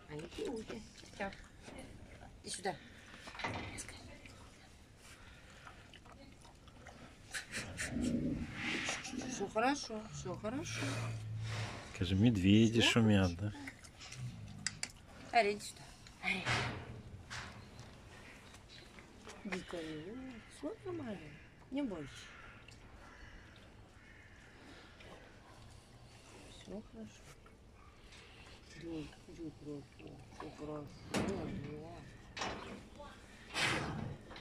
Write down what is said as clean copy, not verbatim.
Они пьют. Иди сюда. Все хорошо, все хорошо. Скажи, медведи шумят, да? Аря, иди сюда. Аря. Дикая. Все нормально. Не бойся. Все хорошо. Все хорошо. Все хорошо.